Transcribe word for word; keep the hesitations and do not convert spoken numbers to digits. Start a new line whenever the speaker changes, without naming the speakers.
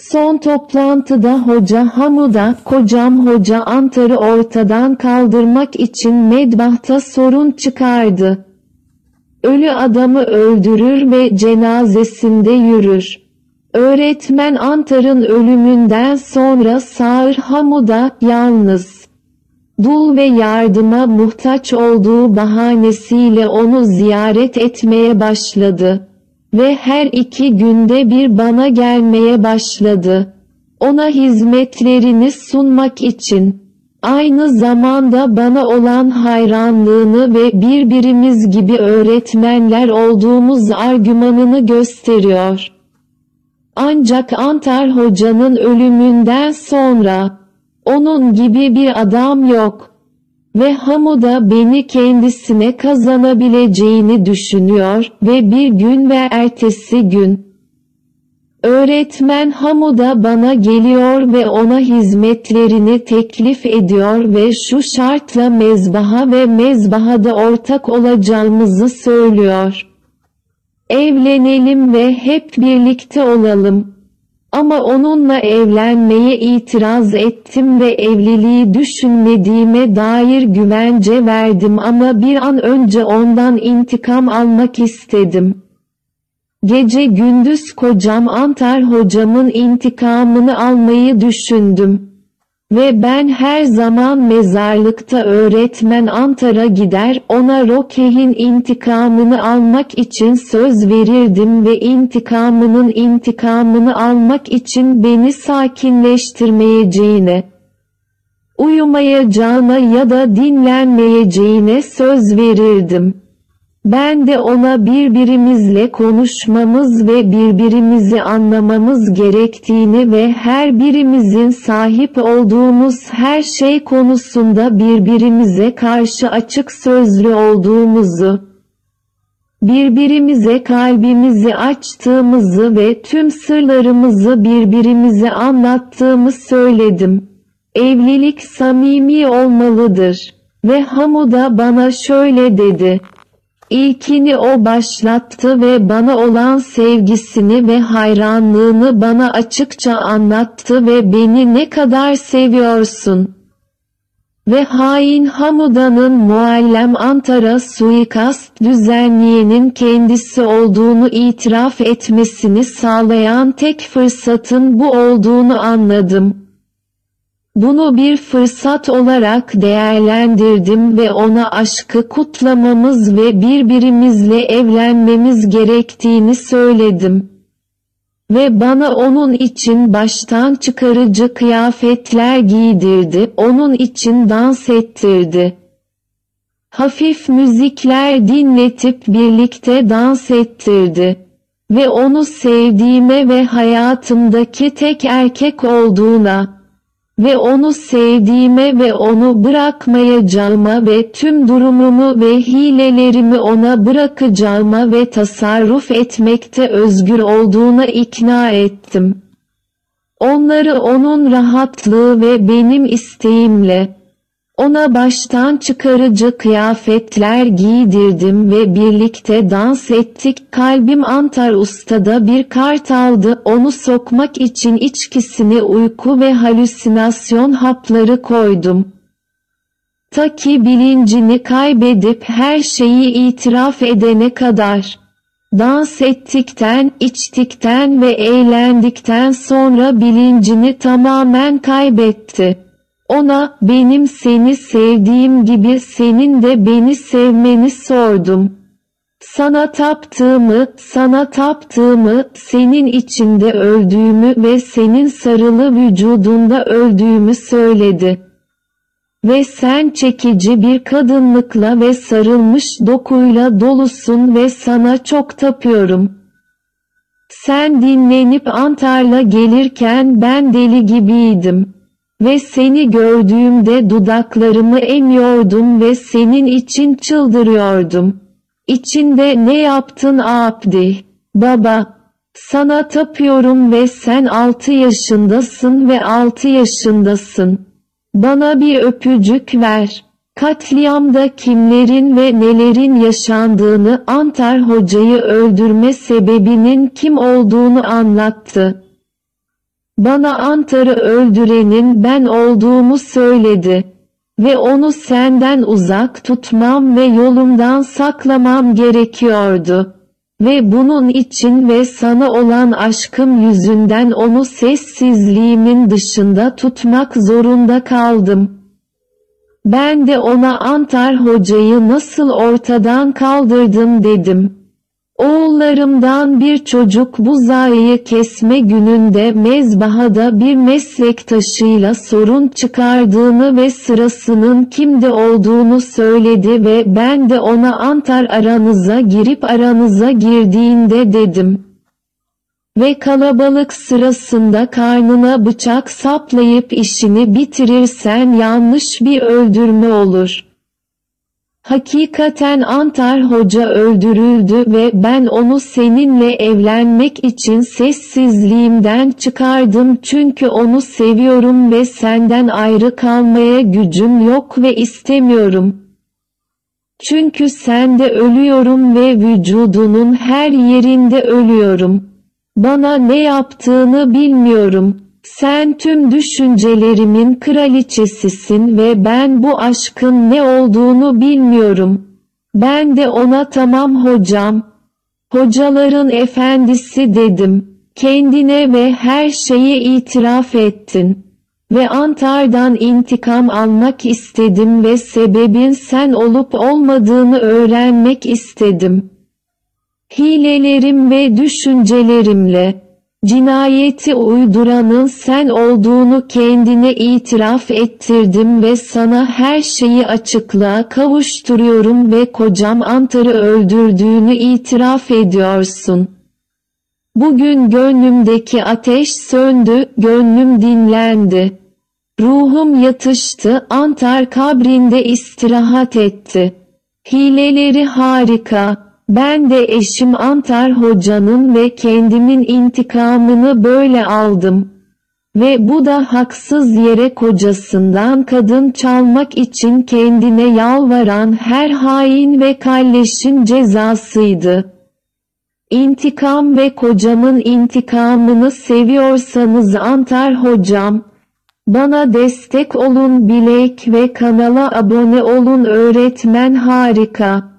Son toplantıda Hoca Hamuda, kocam Hoca Antar'ı ortadan kaldırmak için medbahta sorun çıkardı. Ölü adamı öldürür ve cenazesinde yürür. Öğretmen Antar'ın ölümünden sonra Sağır Hamuda, yalnız, dul ve yardıma muhtaç olduğu bahanesiyle onu ziyaret etmeye başladı. Ve her iki günde bir bana gelmeye başladı. Ona hizmetlerini sunmak için. Aynı zamanda bana olan hayranlığını ve birbirimiz gibi öğretmenler olduğumuz argümanını gösteriyor. Ancak Antar Hoca'nın ölümünden sonra, onun gibi bir adam yok. Ve Hamuda beni kendisine kazanabileceğini düşünüyor ve bir gün ve ertesi gün, öğretmen Hamuda bana geliyor ve ona hizmetlerini teklif ediyor ve şu şartla mezbaha ve mezbahada ortak olacağımızı söylüyor. Evlenelim ve hep birlikte olalım. Ama onunla evlenmeye itiraz ettim ve evliliği düşünmediğime dair güvence verdim ama bir an önce ondan intikam almak istedim. Gece gündüz kocam Antar hocamın intikamını almayı düşündüm. Ve ben her zaman mezarlıkta öğretmen Antar'a gider, ona Rokeh'in intikamını almak için söz verirdim ve intikamının intikamını almak için beni sakinleştirmeyeceğine, uyumayacağına ya da dinlenmeyeceğine söz verirdim. Ben de ona birbirimizle konuşmamız ve birbirimizi anlamamız gerektiğini ve her birimizin sahip olduğumuz her şey konusunda birbirimize karşı açık sözlü olduğumuzu, birbirimize kalbimizi açtığımızı ve tüm sırlarımızı birbirimize anlattığımı söyledim. Evlilik samimi olmalıdır. Ve Hamuda bana şöyle dedi. İlkini o başlattı ve bana olan sevgisini ve hayranlığını bana açıkça anlattı ve beni ne kadar seviyorsun. Ve hain Hamuda'nın Muallem Antar'a suikast düzenleyenin kendisi olduğunu itiraf etmesini sağlayan tek fırsatın bu olduğunu anladım. Bunu bir fırsat olarak değerlendirdim ve ona aşkı kutlamamız ve birbirimizle evlenmemiz gerektiğini söyledim. Ve bana onun için baştan çıkarıcı kıyafetler giydirdi, onun için dans ettirdi. Hafif müzikler dinletip birlikte dans ettirdi. Ve onu sevdiğime ve hayatımdaki tek erkek olduğuna, ve onu sevdiğime ve onu bırakmayacağıma ve tüm durumumu ve hilelerimi ona bırakacağıma ve tasarruf etmekte özgür olduğuna ikna ettim. Onları onun rahatlığı ve benim isteğimle, ona baştan çıkarıcı kıyafetler giydirdim ve birlikte dans ettik. Kalbim Antar Usta'da bir kart aldı. Onu sokmak için içkisine uyku ve halüsinasyon hapları koydum. Ta ki bilincini kaybedip her şeyi itiraf edene kadar. Dans ettikten, içtikten ve eğlendikten sonra bilincini tamamen kaybetti. Ona, benim seni sevdiğim gibi senin de beni sevmeni sordum. Sana taptığımı, sana taptığımı, senin içinde öldüğümü ve senin sarılı vücudunda öldüğümü söyledi. Ve sen çekici bir kadınlıkla ve sarılmış dokuyla dolusun ve sana çok tapıyorum. Sen dinlenip Antar'la gelirken ben deli gibiydim. Ve seni gördüğümde dudaklarımı emiyordum ve senin için çıldırıyordum. İçinde ne yaptın Abdi? Baba, sana tapıyorum ve sen altı yaşındasın ve altı yaşındasın. Bana bir öpücük ver. Katliamda kimlerin ve nelerin yaşandığını, Antar Hoca'yı öldürme sebebinin kim olduğunu anlattı. Bana Antar'ı öldürenin ben olduğumu söyledi. Ve onu senden uzak tutmam ve yolumdan saklamam gerekiyordu. Ve bunun için ve sana olan aşkım yüzünden onu sessizliğimin dışında tutmak zorunda kaldım. Ben de ona Antar Hoca'yı nasıl ortadan kaldırdım dedim. Oğullarımdan bir çocuk buzağıyı kesme gününde mezbahada bir meslektaşıyla sorun çıkardığını ve sırasının kimde olduğunu söyledi ve ben de ona Antar aranıza girip aranıza girdiğinde dedim. Ve kalabalık sırasında karnına bıçak saplayıp işini bitirirsen yanlış bir öldürme olur. Hakikaten Antar Hoca öldürüldü ve ben onu seninle evlenmek için sessizliğimden çıkardım çünkü onu seviyorum ve senden ayrı kalmaya gücüm yok ve istemiyorum. Çünkü sende ölüyorum ve vücudunun her yerinde ölüyorum. Bana ne yaptığını bilmiyorum. Sen tüm düşüncelerimin kraliçesisin ve ben bu aşkın ne olduğunu bilmiyorum. Ben de ona tamam hocam, hocaların efendisi dedim. Kendine ve her şeye itiraf ettin. Ve Antar'dan intikam almak istedim ve sebebin sen olup olmadığını öğrenmek istedim. Hilelerim ve düşüncelerimle, cinayeti uyduranın sen olduğunu kendine itiraf ettirdim ve sana her şeyi açıklığa kavuşturuyorum ve kocam Antar'ı öldürdüğünü itiraf ediyorsun. Bugün gönlümdeki ateş söndü, gönlüm dinlendi. Ruhum yatıştı, Antar kabrinde istirahat etti. Hileleri harika. Ben de eşim Antar Hoca'nın ve kendimin intikamını böyle aldım. Ve bu da haksız yere kocasından kadın çalmak için kendine yalvaran her hain ve kalleşin cezasıydı. İntikam ve kocamın intikamını seviyorsanız Antar Hocam, bana destek olun, bilek ve kanala abone olun. Öğretmen harika.